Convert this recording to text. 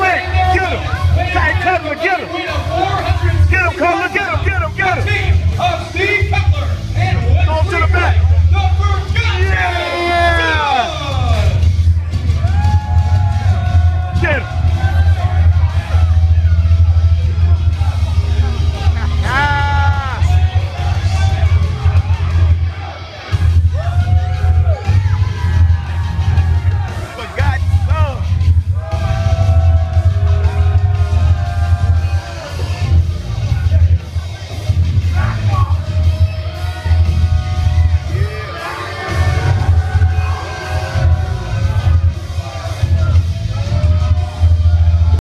quick. Get him. Tight, cut him, get him. Get him, Cole, get him.